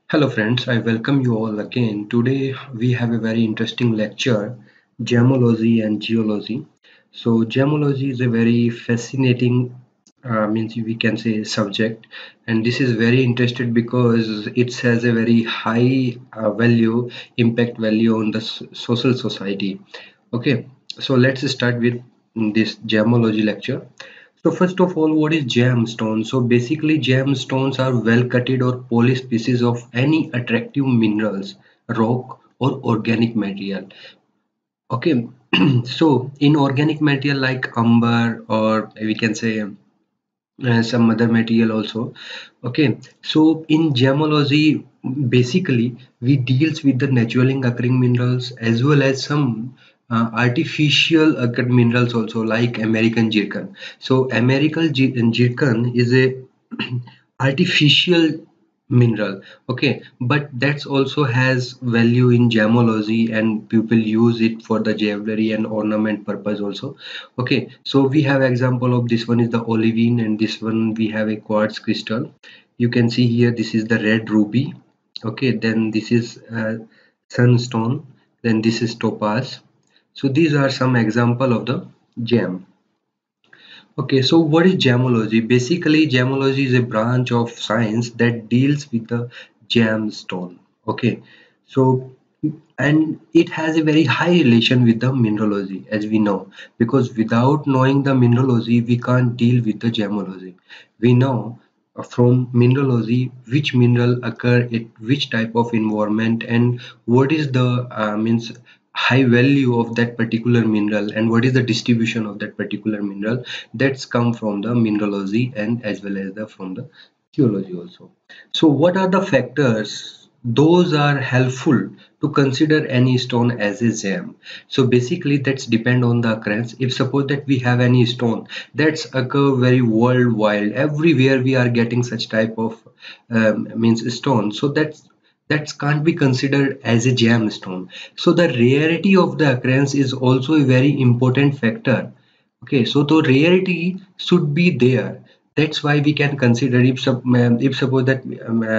Hello friends, I welcome you all again. Today we have a very interesting lecture, gemology and geology. So gemology is a very fascinating, means we can say subject, and this is very interested because it has a very high value, impact value on the social society. Okay, so let's start with this gemology lecture. So first of all, what is gemstone? So basically gemstones are well-cutted or polished pieces of any attractive minerals, rock or organic material. Okay, so in organic material like amber or we can say some other material also. Okay, so in gemology basically we deals with the naturally occurring minerals as well as some artificial occurred minerals also like American zircon. So American zircon is a artificial mineral, okay, but that's also has value in gemology and people use it for the jewelry and ornament purpose also. Okay, so we have example of this one is the olivine and this one we have a quartz crystal. You can see here this is the red ruby. Okay, then this is sunstone, then this is topaz. So these are some example of the gem. Okay, so what is gemology? Basically, gemology is a branch of science that deals with the gemstone. Okay, so and it has a very high relation with the mineralogy, as we know, because without knowing the mineralogy, we can't deal with the gemology. We know from mineralogy which mineral occur at which type of environment and what is the means high value of that particular mineral and what is the distribution of that particular mineral. That's come from the mineralogy and as well as the from the geology also. So what are the factors those are helpful to consider any stone as a gem? So basically that's depend on the occurrence. If suppose that we have any stone that's occur very worldwide, everywhere we are getting such type of means stone, so that can't be considered as a gemstone. So the rarity of the occurrence is also a very important factor. Okay, so the rarity should be there. That's why we can consider if suppose that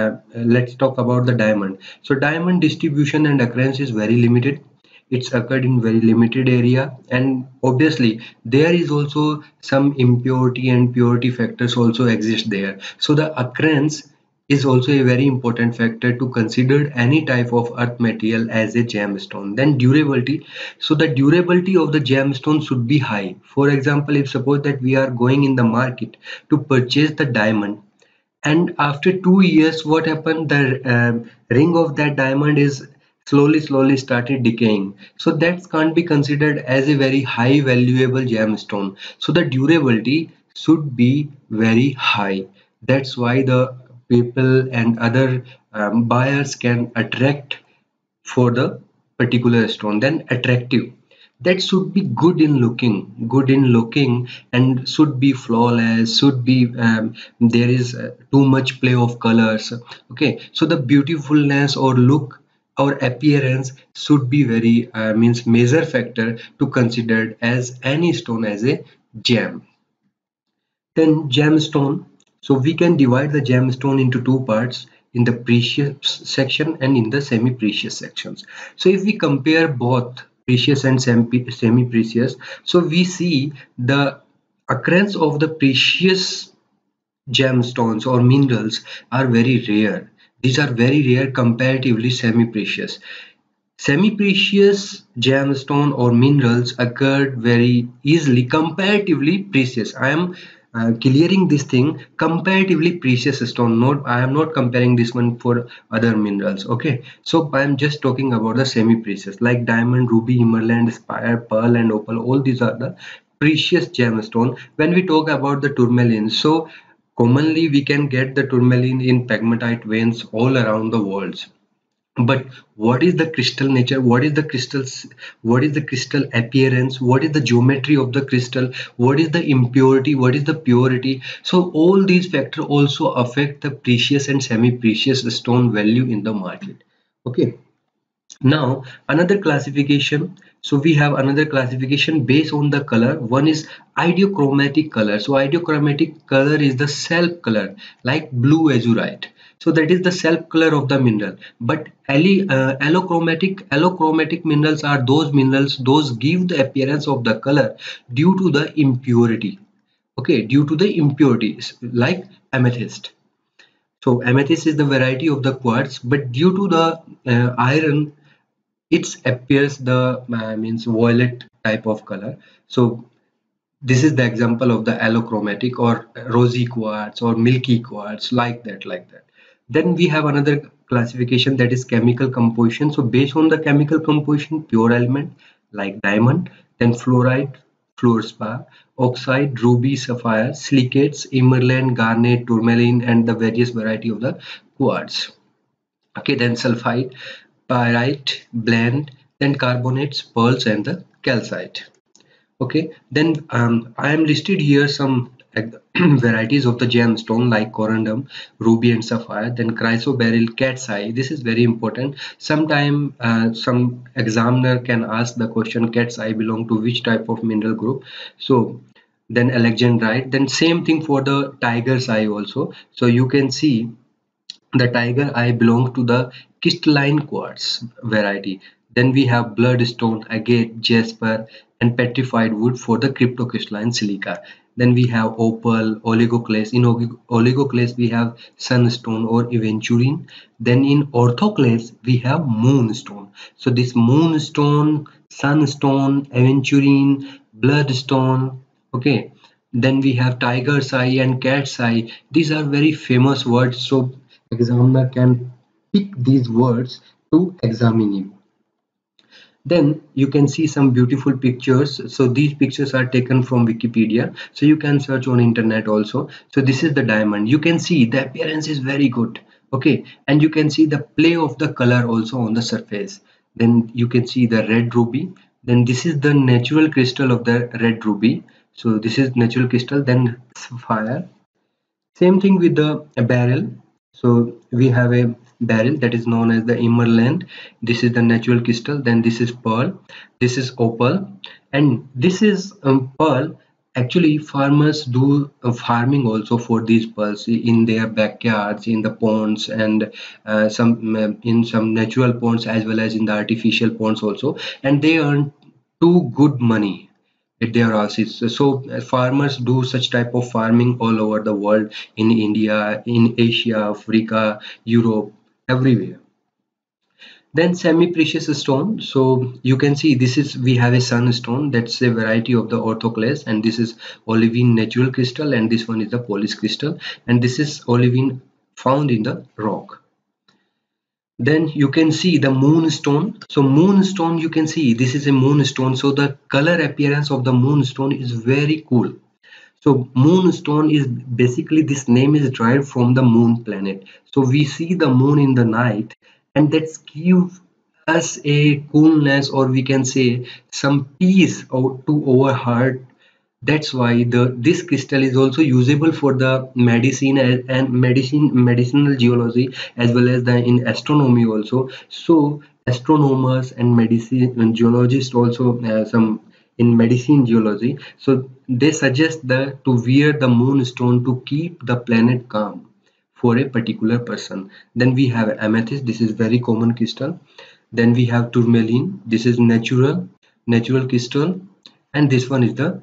let's talk about the diamond. So diamond distribution and occurrence is very limited. It's occurred in very limited area, and obviously there is also some impurity and purity factors also exist there. So the occurrence is also a very important factor to consider any type of earth material as a gemstone. Then durability. So the durability of the gemstone should be high. For example, if suppose that we are going in the market to purchase the diamond, and after 2 years what happened, the ring of that diamond is slowly started decaying, so that can't be considered as a very high valuable gemstone. So the durability should be very high. That's why the people and other buyers can attract for the particular stone. Then attractive, that should be good in looking and should be flawless, should be there is too much play of colors. Okay, so the beautifulness or look or appearance should be very means major factor to consider as any stone as a gem. Then gemstone. So we can divide the gemstone into two parts, in the precious section and in the semi-precious sections. So if we compare both precious and semi-precious, so we see the occurrence of the precious gemstones or minerals are very rare. These are very rare comparatively semi-precious. Semi-precious gemstone or minerals occurred very easily comparatively precious. I am clearing this thing, comparatively precious stone. Not I am not comparing this one for other minerals. Okay, so I am just talking about the semi-precious like diamond, ruby, emerald, sapphire, pearl, and opal. All these are the precious gemstone. When we talk about the tourmaline, so commonly we can get the tourmaline in pegmatite veins all around the world. But what is the crystal nature, what is the crystals, what is the crystal appearance, what is the geometry of the crystal, what is the impurity, what is the purity? So all these factors also affect the precious and semi-precious stone value in the market. Okay, now another classification. So we have another classification based on the color. One is ideochromatic color. So ideochromatic color is the self color like blue azurite. So that is the self color of the mineral. But allochromatic minerals are those minerals those give the appearance of the color due to the impurity. Okay, due to the impurities like amethyst. So amethyst is the variety of the quartz, but due to the iron, it appears the means violet type of color. So this is the example of the allochromatic or rosy quartz or milky quartz, like that. Then we have another classification, that is chemical composition. So based on the chemical composition, pure element like diamond, then fluorite, fluorspar, oxide, ruby, sapphire, silicates, emerald, garnet, tourmaline, and the various variety of the quartz. Okay, then sulfide, pyrite, blend, then carbonates, pearls, and the calcite. Okay, then I am listed here some varieties of the gemstone like corundum, ruby, and sapphire. Then chrysoberyl, cat's eye. This is very important. Sometime some examiner can ask the question, cat's eye belong to which type of mineral group? So then alexandrite. Then same thing for the tiger's eye also. So you can see the tiger eye belongs to the crystalline quartz variety. Then we have bloodstone, agate, jasper, and petrified wood for the cryptocrystalline silica. Then we have opal, oligoclase. In oligoclase, we have sunstone or aventurine. Then in orthoclase, we have moonstone. So this moonstone, sunstone, aventurine, bloodstone. Okay. Then we have tiger's eye and cat's eye. These are very famous words. So examiner can pick these words to examine you. Then you can see some beautiful pictures. So these pictures are taken from Wikipedia, so you can search on internet also. So this is the diamond. You can see the appearance is very good. Okay, and you can see the play of the color also on the surface. Then you can see the red ruby. Then this is the natural crystal of the red ruby. So this is natural crystal. Then sapphire. Same thing with the barrel. So we have a barrel that is known as the emerald. This is the natural crystal. Then this is pearl. This is opal, and this is pearl. Actually, farmers do farming also for these pearls in their backyards, in the ponds, and some in some natural ponds as well as in the artificial ponds also, and they earn too good money at their houses. So farmers do such type of farming all over the world, in India, in Asia, Africa, Europe, everywhere. Then semi-precious stone. So you can see this is, we have a sunstone, that's a variety of the orthoclase, and this is olivine natural crystal, and this one is the polish crystal, and this is olivine found in the rock. Then you can see the moonstone. So moonstone, you can see this is a moonstone. So the color appearance of the moonstone is very cool. So moonstone is basically, this name is derived from the moon planet. So we see the moon in the night, and that's give us a coolness, or we can say some peace to our heart. That's why the this crystal is also usable for the medicine and medicinal geology, as well as the in astronomy also. So astronomers and medicine and geologists also, some in medicine geology, so they suggest that to wear the moonstone to keep the planet calm for a particular person. Then we have amethyst. This is very common crystal. Then we have tourmaline. This is natural crystal, and this one is the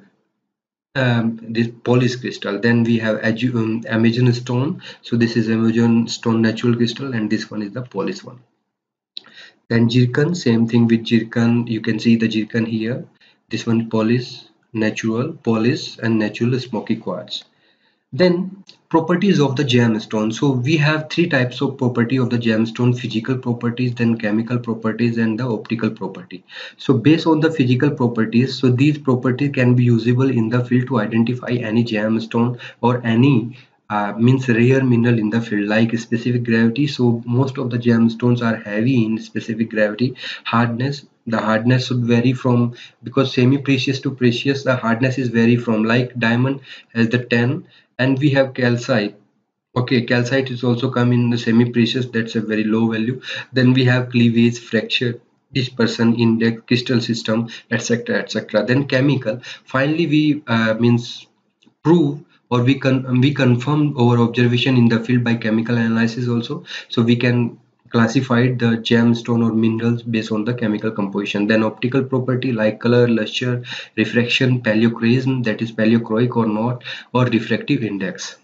this polish crystal. Then we have Amazon stone. So this is Amazon stone natural crystal, and this one is the polish one. Then zircon, same thing with zircon. You can see the zircon here. This one polish, natural, polish, and natural smoky quartz. Then properties of the gemstone. So we have three types of property of the gemstone: physical properties, then chemical properties, and the optical property. So based on the physical properties, so these properties can be usable in the field to identify any gemstone or any means rare mineral in the field, like specific gravity. So most of the gemstones are heavy in specific gravity. Hardness, the hardness should vary from, because semi-precious to precious, the hardness is vary from, like diamond has the 10, and we have calcite. Okay, calcite is also come in the semi-precious, that's a very low value. Then we have cleavage, fracture, dispersion in the crystal system, etc., etc. Then chemical, finally we means prove or we confirm our observation in the field by chemical analysis also. So we can classify the gemstone or minerals based on the chemical composition. Then optical property like color, luster, refraction, paleochroism, that is paleochroic or not, or refractive index.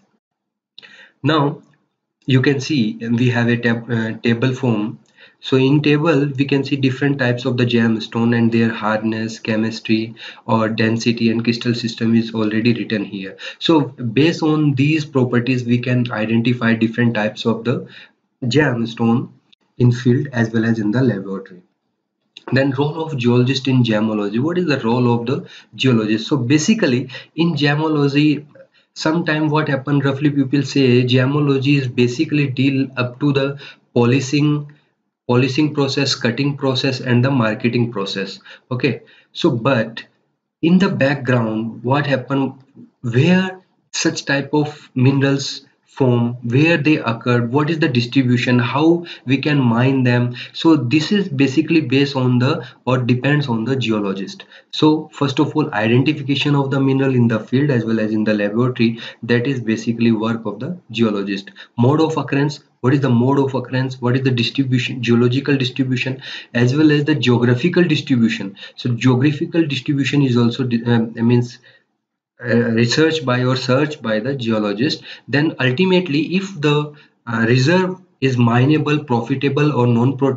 Now you can see we have a table form. So in table we can see different types of the gemstone and their hardness, chemistry or density and crystal system is already written here. So based on these properties we can identify different types of the gemstone in field as well as in the laboratory. Then role of geologist in gemology. What is the role of the geologist? So basically in gemology, sometime what happen, roughly people say gemology is basically deal up to the polishing process, cutting process and the marketing process. Okay, so but in the background what happened, where such type of minerals form, where they occurred, what is the distribution, how we can mine them. So this is basically based on the or depends on the geologist. So first of all, identification of the mineral in the field as well as in the laboratory, that is basically work of the geologist. Mode of occurrence, what is the mode of occurrence, what is the distribution, geological distribution as well as the geographical distribution. So geographical distribution is also means research by or search by the geologist. Then ultimately if the reserve is mineable, profitable or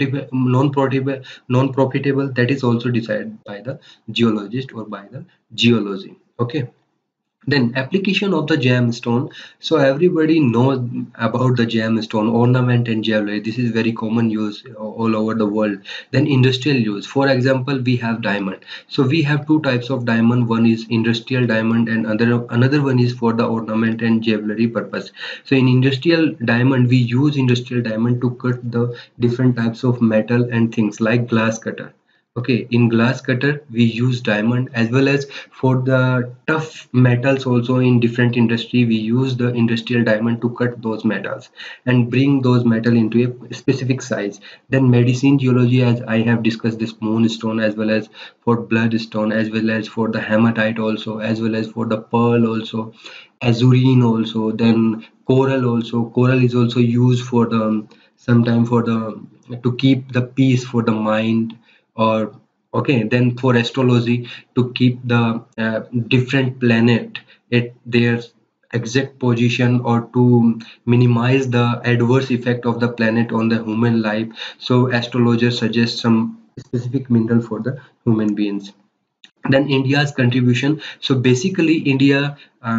non-profitable, that is also decided by the geologist or by the geology. Okay, then application of the gemstone. So everybody knows about the gemstone, ornament and jewelry. This is very common use all over the world. Then industrial use. For example, we have diamond. So we have two types of diamond. One is industrial diamond and another one is for the ornament and jewelry purpose. So in industrial diamond, we use industrial diamond to cut the different types of metal and things like glass cutter. Okay, in glass cutter we use diamond, as well as for the tough metals also in different industry we use the industrial diamond to cut those metals and bring those metal into a specific size. Then medicine geology, as I have discussed, this moonstone as well as for bloodstone as well as for the hematite also as well as for the pearl also, azurine also, then coral also. Coral is also used for the sometime for the to keep the peace for the mind, or okay, then for astrology to keep the different planet at their exact position or to minimize the adverse effect of the planet on the human life. So astrologers suggest some specific mineral for the human beings. Then India's contribution. So basically India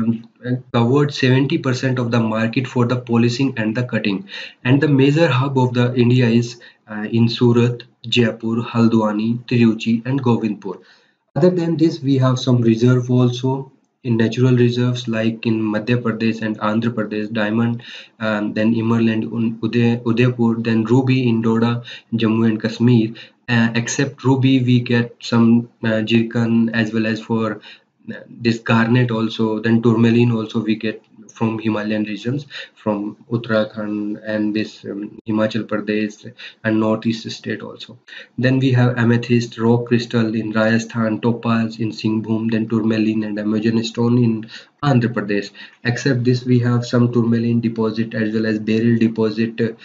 covered 70% of the market for the polishing and the cutting, and the major hub of the India is in Surat, Jaipur, Haldwani, Tiruchi and Govindpur. Other than this, we have some reserve also in natural reserves like in Madhya Pradesh and Andhra Pradesh, diamond, then emerald in Udaipur, then ruby in Doda, Jammu and Kashmir. Except ruby, we get some zircon as well as for this garnet also. Then tourmaline also we get from Himalayan regions, from Uttarakhand and this Himachal Pradesh and northeast state also. Then we have amethyst, rock crystal in Rajasthan, topaz in Singhbhum, then tourmaline and Amazon stone in Andhra Pradesh. Except this, we have some tourmaline deposit as well as beryl deposit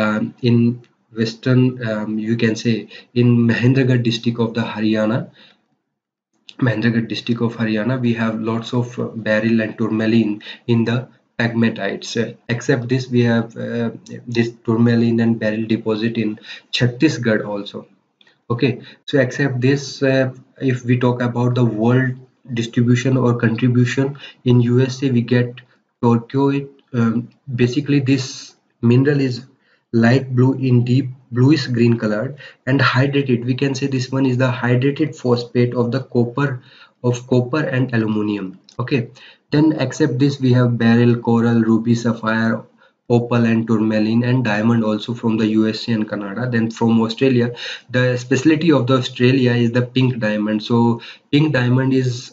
in western, you can say, in Mahendragarh district of the Haryana. Mahendragarh district of Haryana, we have lots of beryl and tourmaline in the pegmatites. Except this, we have this tourmaline and beryl deposit in Chhattisgarh also. Okay, so except this, if we talk about the world distribution or contribution, in USA we get torquoise. Basically, this mineral is light blue in deep bluish green colored and hydrated. We can say this one is the hydrated phosphate of the copper and aluminum. Okay, then except this we have beryl, coral, ruby, sapphire, opal and tourmaline and diamond also from the USA and Canada. Then from Australia, the specialty of the Australia is the pink diamond. So pink diamond is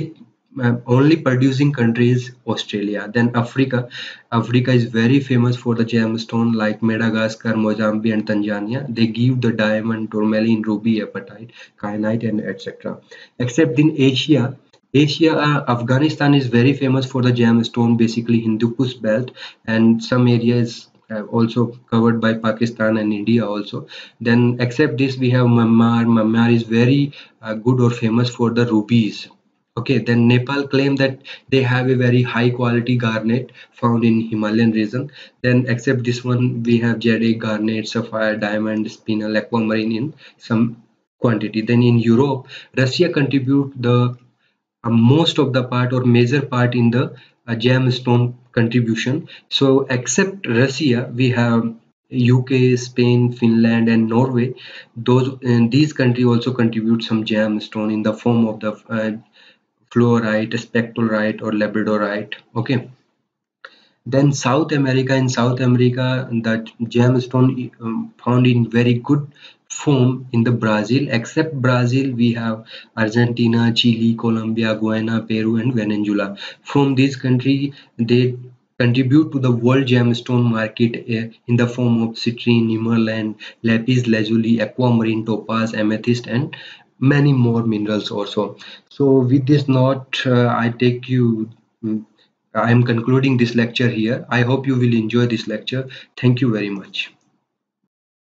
only producing country is Australia. Then Africa is very famous for the gemstone like Madagascar, Mozambique and Tanzania. They give the diamond, tourmaline, ruby, apatite, kyanite and etc. Except in Asia, Asia, Afghanistan is very famous for the gemstone, basically Hindu Kush belt, and some areas also covered by Pakistan and India also. Then, except this, we have Myanmar. Myanmar is very good or famous for the rubies. Okay, then Nepal claim that they have a very high quality garnet found in Himalayan region. Then, except this one, we have jade, garnet, sapphire, diamond, spinel, aquamarine in some quantity. Then in Europe, Russia contribute the most of the part or major part in the gemstone contribution. So except Russia, we have UK, Spain, Finland, and Norway. Those and these countries also contribute some gemstone in the form of the fluorite, spectrolite, or labradorite. Okay. Then South America, the gemstone found in very good form in the Brazil. Except Brazil, we have Argentina, Chile, Colombia, Guyana, Peru, and Venezuela. From these countries, they contribute to the world gemstone market in the form of citrine, emerald, lapis lazuli, aquamarine, topaz, amethyst, and many more minerals also. So with this note, I take you. I am concluding this lecture here. I hope you will enjoy this lecture. Thank you very much.